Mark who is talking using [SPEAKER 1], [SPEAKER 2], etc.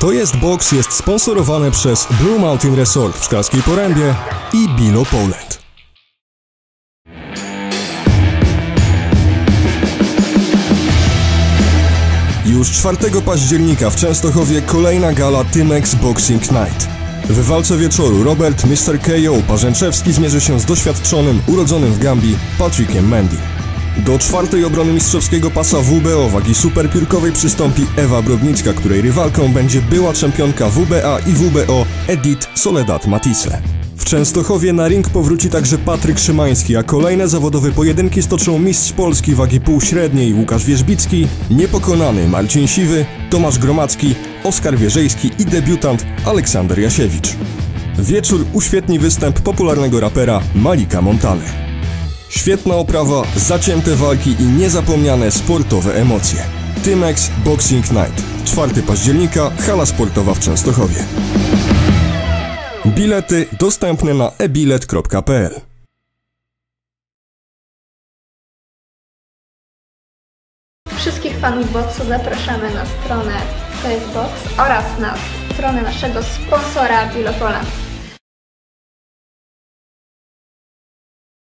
[SPEAKER 1] To jest Box jest sponsorowane przez Blue Mountain Resort w Szklarskiej Porębie i Bilo Poland. Już 4 października w Częstochowie kolejna gala Timex Boxing Night. W walce wieczoru Robert Mr. KO Parzęczewski zmierzy się z doświadczonym, urodzonym w Gambii Patrickiem Mendy. Do 4. obrony mistrzowskiego pasa WBO wagi superpiórkowej przystąpi Ewa Brodnicka, której rywalką będzie była czempionka WBA i WBO Edith Soledad Matisse. W Częstochowie na ring powróci także Patryk Szymański, a kolejne zawodowe pojedynki stoczą mistrz Polski wagi półśredniej Łukasz Wierzbicki, niepokonany Marcin Siwy, Tomasz Gromacki, Oskar Wierzejski i debiutant Aleksander Jasiewicz. Wieczór uświetni występ popularnego rapera Malika Montany. Świetna oprawa, zacięte walki i niezapomniane sportowe emocje. Timex Boxing Night. 4 października, hala sportowa w Częstochowie. Bilety dostępne na ebilet.pl.
[SPEAKER 2] Wszystkich fanów boksu zapraszamy na stronę To jest Box oraz na stronę naszego sponsora Bilo Poland.